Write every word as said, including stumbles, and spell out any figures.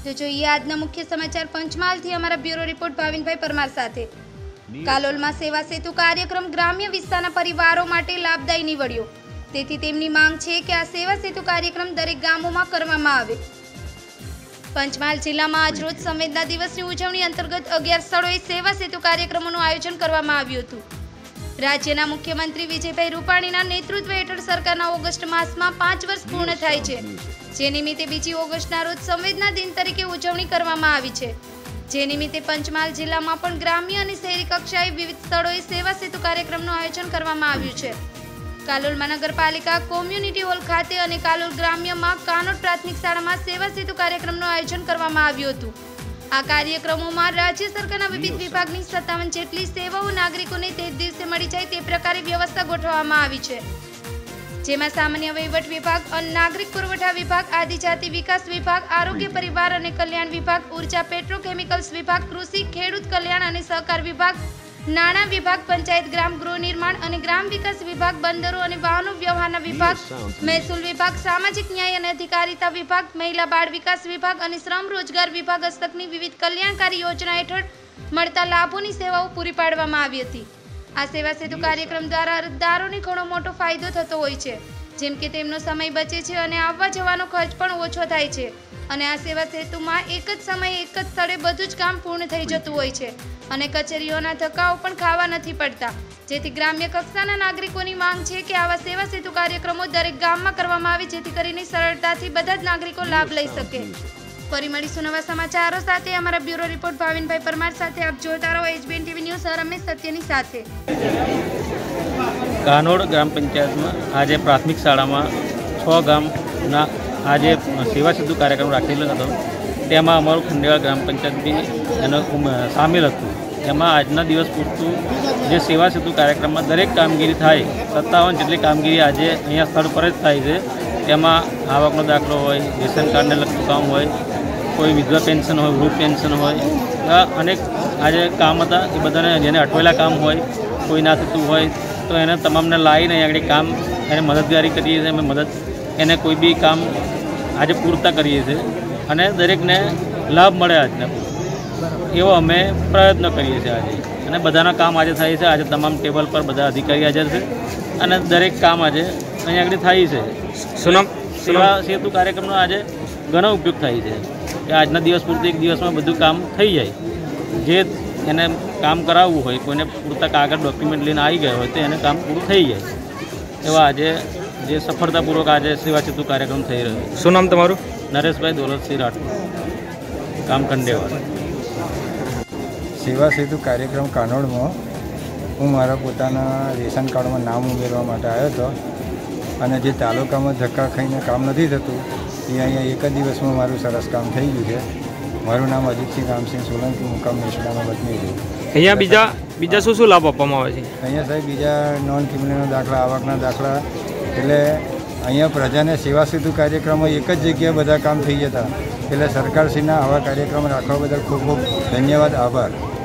तो જોઈએ આજના મુખ્ય સમાચાર પંચમહાલથી અમારા બ્યુરો રિપોર્ટ ભાવિનભાઈ પરમાર સાથે। કાલોલમાં સેવા સેતુ કાર્યક્રમ ગ્રામ્ય વિસ્તારના પરિવારો માટે લાભદાયી નીવડ્યો, તેથી તેમની માંગ છે કે આ સેવા સેતુ કાર્યક્રમ દરેક ગામોમાં કરવામાં આવે। પંચમહાલ જિલ્લામાં આજરોજ સંવેદના દિવસની ઉજવણી અંતર્ગત અગિયાર સ્થળોએ સેવા સેતુ કાર્યક્રમોનું આયોજન કરવામાં આવ્યું હતું। રાજ્યના મુખ્યમંત્રી વિજયભાઈ રૂપાણીના નેતૃત્વ હેઠળ સરકારના ઓગસ્ટ માસમાં પાંચ વર્ષ પૂર્ણ થાય છે, જે નિમિત્તે બીજી ઓગસ્ટના રોજ સંવેદના દિન તરીકે ઉજવણી કરવામાં આવી છે। જે નિમિત્તે પંચમહાલ જિલ્લામાં પણ ગ્રામ્ય અને શહેરી કક્ષાએ વિવિધ સ્થળોએ સેવા સેતુ કાર્યક્રમનું આયોજન કરવામાં આવ્યું છે। કાલોલ નગરપાલિકા કોમ્યુનિટી હોલ ખાતે અને કાલોલ ગ્રામ્યમાં કાનોડ પ્રાથમિક શાળામાં સેવા સેતુ કાર્યક્રમનું આયોજન કરવામાં આવ્યું હતું। આ કાર્યક્રમોમાં રાજ્ય સરકારના વિવિધ વિભાગની સત્તાવન જેટલી સેવાઓ નાગરિકોને તે જ દિવસે મળી જાય તે પ્રકારે વ્યવસ્થા ગોઠવવામાં આવી છે, જેમાં સામાન્ય વહીવટ વિભાગ, અન્ન નાગરિક પુરવઠા વિભાગ, આદિજાતિ વિકાસ વિભાગ, આરોગ્ય પરિવાર અને કલ્યાણ વિભાગ, ઉર્જા પેટ્રોકેમિકલ્સ વિભાગ, કૃષિ ખેડૂત કલ્યાણ અને સહકાર વિભાગ, નાણાં વિભાગ, પંચાયત ગ્રામ ગૃહ નિર્માણ અને ગ્રામ વિકાસ વિભાગ, બંદરો અને વાહનો વ્યવહારના વિભાગ, મહેસૂલ વિભાગ, સામાજિક ન્યાય અને અધિકારીતા વિભાગ, મહિલા બાળ વિકાસ વિભાગ અને શ્રમ રોજગાર વિભાગ હસ્તકની વિવિધ કલ્યાણકારી યોજના હેઠળ મળતા લાભોની સેવાઓ પૂરી પાડવામાં આવી હતી। આ સેવા સેતુ કાર્યક્રમ દ્વારા અરજદારોને ઘણો મોટો ફાયદો થતો હોય છે, જેમ કે તેમનો સમય બચે છે અને આવવા જવાનો ખર્ચ પણ ઓછો થાય છે અને આ સેવા સેતુમાં એક જ સમયે એક જ સ્થળે બધું જ કામ પૂર્ણ થઈ જતું હોય છે અને કચેરીઓના ધક્કાઓ પણ ખાવા નથી પડતા, જેથી ગ્રામ્ય કક્ષાના નાગરિકોની માંગ છે કે આવા સેવા સેતુ કાર્યક્રમો દરેક ગામમાં કરવામાં આવે, જેથી કરીને સરળતાથી બધા જ નાગરિકો લાભ લઈ શકે। ફરી મળીશું નવા સમાચારો સાથે। અમારા બ્યુરો રિપોર્ટ ભાવિનભાઈ પરમાર સાથે। આપ જોતા રહો એચબીએન ટીવી ન્યૂઝ, રમેશ સત્યની સાથે। કાનોડ ગ્રામ પંચાયતમાં આજે પ્રાથમિક શાળામાં છ ગામના આજે સેવા સેતુ કાર્યક્રમ રાખેલો હતો, તેમાં અમારું ખંડેવાડ ગ્રામ પંચાયત બી એનો સામેલ હતું। એમાં આજના દિવસ પૂરતું જે સેવા સેતુ કાર્યક્રમમાં દરેક કામગીરી થાય, સત્તાવન જેટલી કામગીરી આજે અહીંયા સ્થળ પર જ થાય છે। તેમાં આવકનો દાખલો હોય, રેશન કાર્ડને લગતું કામ હોય, કોઈ વિધવા પેન્શન હોય, વૃદ્ધ પેન્શન હોય, અનેક આજે કામ હતા એ બધાને જેને અટવેલા કામ હોય, કોઈ ના થતું હોય તો એને તમામને લાવીને આગળ કામ એને મદદગારી કરીએ છીએ। અમે મદદ એને કોઈ બી કામ આજે પૂરતા કરીએ છીએ અને દરેકને લાભ મળે આજને એવો અમે પ્રયત્ન કરીએ છીએ આજે, અને બધાના કામ આજે થાય છે। આજે તમામ ટેબલ પર બધા અધિકારી હાજર છે અને દરેક કામ આજે અહીંયા આગળ થાય છે। સુનામ સેવા સેતુ કાર્યક્રમનો આજે ઘણો ઉપયોગ થાય છે કે આજના દિવસ પૂરતું એક દિવસમાં બધું કામ થઈ જાય। જે એને કામ કરાવવું હોય, કોઈને પૂરતા કાગળ ડોક્યુમેન્ટ લઈને આવી ગયા હોય તો એને કામ પૂરું થઈ જાય। એવા આજે જે સફળતાપૂર્વક આજે સેવા સેતુ કાર્યક્રમ થઈ રહ્યો છે। શું નામ તમારું? નરેશભાઈ દોલતસિંહ રાઠોડ, ગામ ખંડેવાડ। સેવા સેતુ કાર્યક્રમ કાનોડમાં હું મારા પોતાના રેશન કાર્ડમાં નામ ઉમેરવા માટે આવ્યો હતો અને જે તાલુકામાં ધક્કા ખાઈને કામ નથી થતું એ અહીંયા એક જ દિવસમાં મારું સરસ કામ થઈ ગયું છે। મારું નામ અજીતસિંહ રામસિંહ સોલંકી, મુકામ નેસડામાં વતની છે। અહીંયા બીજા બીજા શું શું લાભ આપવામાં આવે છે? અહીંયા સાહેબ બીજા નોન ક્રિમિનલનો દાખલા, આવકના દાખલા, એટલે અહીંયા પ્રજાને સેવા સેતુ કાર્યક્રમો એક જ જગ્યાએ બધા કામ થઈ જતા, એટલે સરકારશ્રીના આવા કાર્યક્રમ રાખવા બદલ ખૂબ ખૂબ ધન્યવાદ, આભાર।